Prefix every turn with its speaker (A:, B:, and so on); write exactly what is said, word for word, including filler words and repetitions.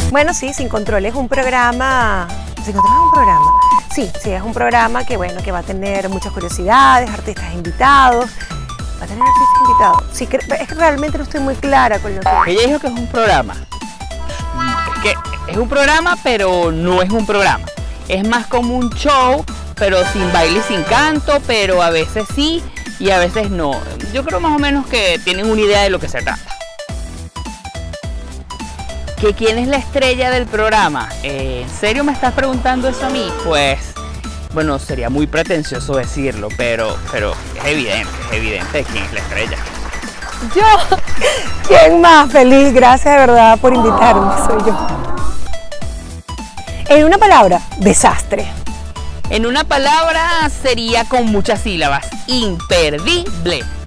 A: Bueno, sí, Sin Control es un programa... ¿Sin Control es un programa? Sí, sí, es un programa que, bueno, que va a tener muchas curiosidades, artistas invitados. ¿Va a tener artistas invitados? Sí, que, es que realmente no estoy muy clara con lo que...
B: Ella dijo que es un programa. Es que es un programa, pero no es un programa. Es más como un show, pero sin baile y sin canto, pero a veces sí y a veces no. Yo creo más o menos que tienen una idea de lo que se trata. ¿Que quién es la estrella del programa? Eh, ¿En serio me estás preguntando eso a mí? Pues, bueno, sería muy pretencioso decirlo, pero, pero es evidente, es evidente quién es la estrella.
A: Yo, ¿quién más? Feliz, gracias de verdad por invitarme, soy yo. En una palabra, desastre.
B: En una palabra sería con muchas sílabas, imperdible.